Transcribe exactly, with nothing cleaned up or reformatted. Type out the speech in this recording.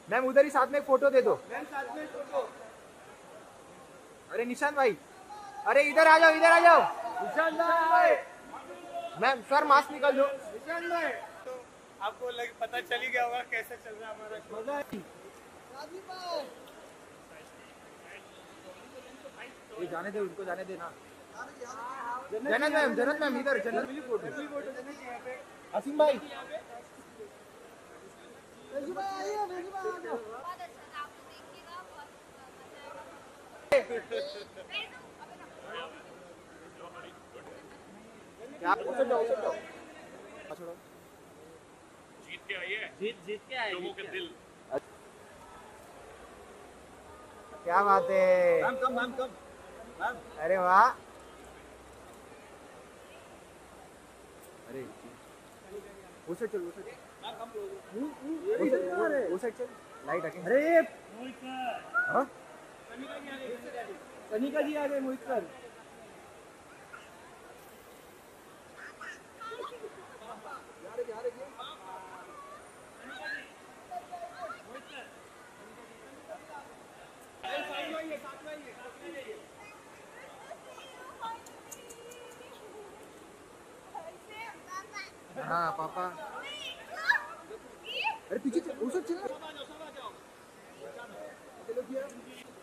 Ma'am उधर ही साथ में एक फोटो दे दो। मैम साथ में फोटो। अरे निशांत भाई, अरे इधर आ जाओ, इधर आ जाओ। निशांत भाई, मैम सर मास्क निकाल दो। निशांत भाई, तो आपको लग पता चल ही गया होगा कैसे चल रहा है हमारा शो। मजा है। ये जाने दे, उनको जाने देना। जन्नत मैम, जन्नत मैम इधर, जन्नत असीम भाई, क्या जीत के आई है, जीत जीत के आए लोगों के दिल। क्या बात है। Ma'am come ma'am come ma'am. अरे वाह, अरे उसे चल, उसे चल, उसे चल, लाइट आके। अरे हाँ कनिका जी आ गए मोहित सर। हाँ पापा, अरे पीछे चल, उसे चल।